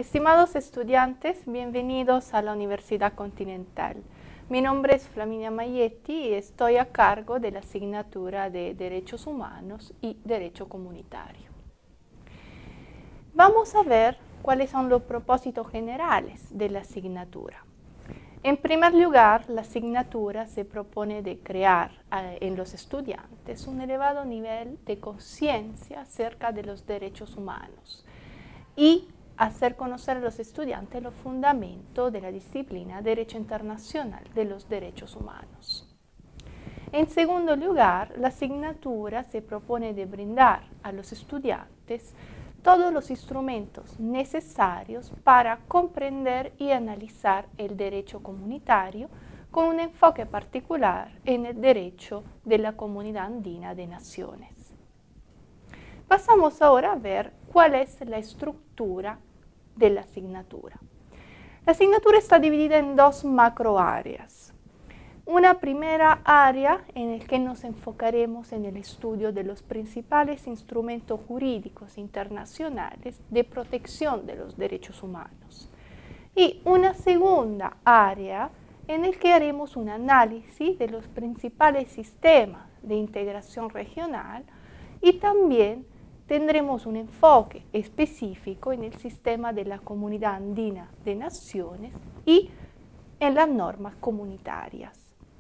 Estimados estudiantes, bienvenidos a la Universidad Continental. Mi nombre es Flaminia Maietti y estoy a cargo de la asignatura de Derechos Humanos y Derecho Comunitario. Vamos a ver cuáles son los propósitos generales de la asignatura. En primer lugar, la asignatura se propone de crear en los estudiantes un elevado nivel de conciencia acerca de los derechos humanos y hacer conocer a los estudiantes los fundamentos de la disciplina Derecho Internacional de los Derechos Humanos. En segundo lugar, la asignatura se propone de brindar a los estudiantes todos los instrumentos necesarios para comprender y analizar el derecho comunitario con un enfoque particular en el derecho de la Comunidad Andina de Naciones. Pasamos ahora a ver cuál es la estructura de la asignatura. La asignatura está dividida en dos macroáreas. Una primera área en la que nos enfocaremos en el estudio de los principales instrumentos jurídicos internacionales de protección de los derechos humanos. Y una segunda área en la que haremos un análisis de los principales sistemas de integración regional y también tendremos un enfoque específico en el sistema de la Comunidad Andina de Naciones y en las normas comunitarias.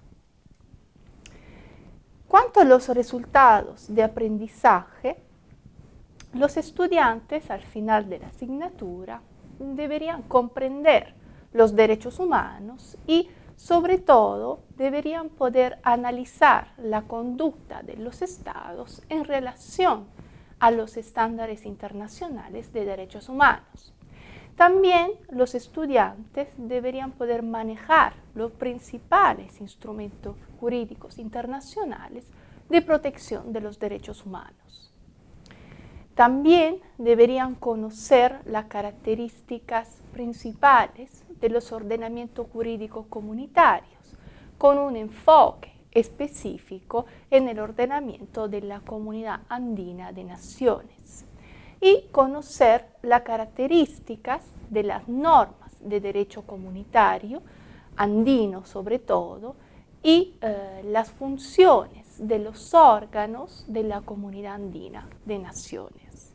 Cuanto a los resultados de aprendizaje, los estudiantes al final de la asignatura deberían comprender los derechos humanos y, sobre todo, deberían poder analizar la conducta de los estados en relación a los estándares internacionales de derechos humanos. También los estudiantes deberían poder manejar los principales instrumentos jurídicos internacionales de protección de los derechos humanos. También deberían conocer las características principales de los ordenamientos jurídicos comunitarios, con un enfoque específico en el ordenamiento de la Comunidad Andina de Naciones y conocer las características de las normas de derecho comunitario, andino sobre todo, y las funciones de los órganos de la Comunidad Andina de Naciones.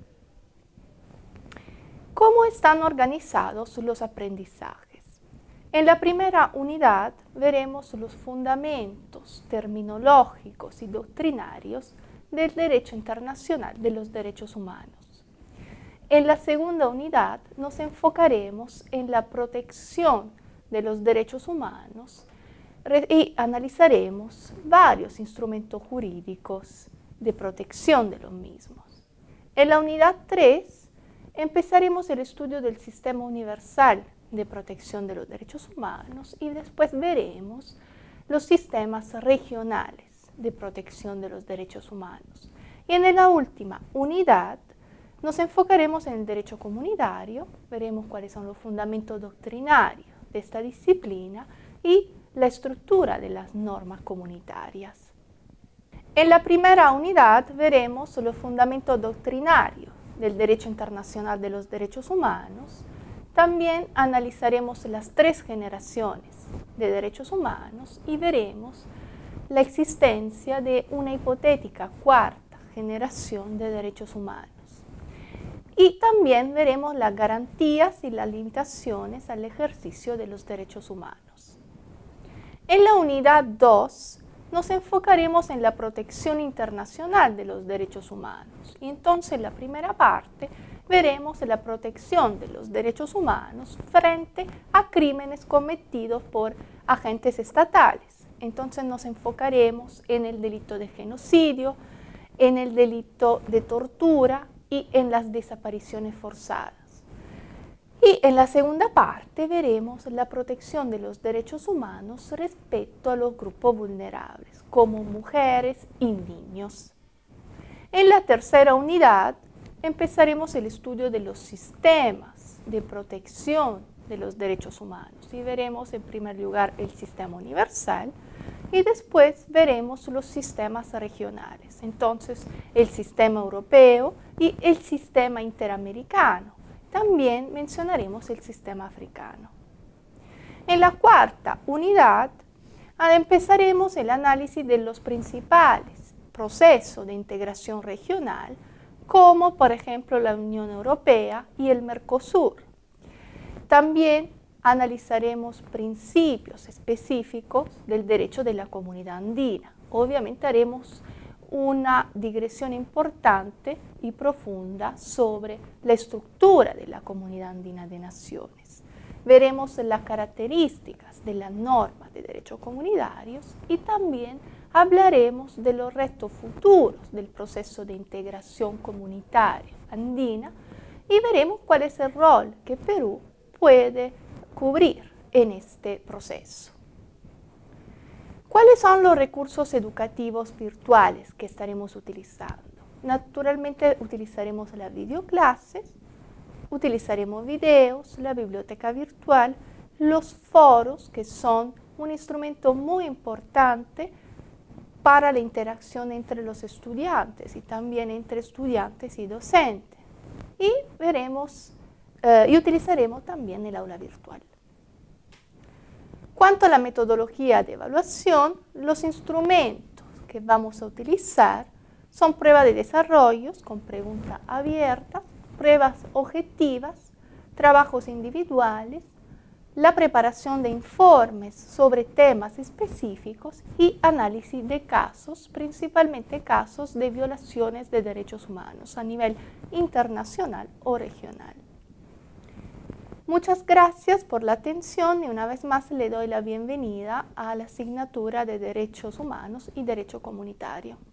¿Cómo están organizados los aprendizajes? En la primera unidad veremos los fundamentos terminológicos y doctrinarios del derecho internacional de los derechos humanos. En la segunda unidad nos enfocaremos en la protección de los derechos humanos y analizaremos varios instrumentos jurídicos de protección de los mismos. En la unidad 3 empezaremos el estudio del sistema universal de protección de los derechos humanos y después veremos los sistemas regionales de protección de los derechos humanos. Y en la última unidad nos enfocaremos en el derecho comunitario, veremos cuáles son los fundamentos doctrinarios de esta disciplina y la estructura de las normas comunitarias. En la primera unidad veremos los fundamentos doctrinarios del derecho internacional de los derechos humanos. También analizaremos las 3 generaciones de derechos humanos y veremos la existencia de una hipotética 4ª generación de derechos humanos. Y también veremos las garantías y las limitaciones al ejercicio de los derechos humanos. En la unidad 2 nos enfocaremos en la protección internacional de los derechos humanos. Y entonces en la primera parte veremos la protección de los derechos humanos frente a crímenes cometidos por agentes estatales. Entonces nos enfocaremos en el delito de genocidio, en el delito de tortura y en las desapariciones forzadas. Y en la segunda parte veremos la protección de los derechos humanos respecto a los grupos vulnerables, como mujeres y niños. En la tercera unidad empezaremos el estudio de los sistemas de protección de los derechos humanos y veremos en primer lugar el sistema universal y después veremos los sistemas regionales, entonces el sistema europeo y el sistema interamericano También mencionaremos el sistema africano. En la cuarta unidad empezaremos el análisis de los principales procesos de integración regional, como por ejemplo la Unión Europea y el Mercosur. También analizaremos principios específicos del derecho de la comunidad andina. Obviamente haremos una digresión importante y profunda sobre la estructura de la Comunidad Andina de Naciones. Veremos las características de las normas de derecho comunitarios y también hablaremos de los retos futuros del proceso de integración comunitaria andina y veremos cuál es el rol que Perú puede cubrir en este proceso. ¿Cuáles son los recursos educativos virtuales que estaremos utilizando? Naturalmente utilizaremos las videoclases, utilizaremos videos, la biblioteca virtual, los foros, que son un instrumento muy importante para la interacción entre los estudiantes y también entre estudiantes y docentes. Y utilizaremos también el aula virtual. Cuanto a la metodología de evaluación, los instrumentos que vamos a utilizar son pruebas de desarrollos con preguntas abiertas, pruebas objetivas, trabajos individuales, la preparación de informes sobre temas específicos y análisis de casos, principalmente casos de violaciones de derechos humanos a nivel internacional o regional. Muchas gracias por la atención y una vez más le doy la bienvenida a la asignatura de Derechos Humanos y Derecho Comunitario.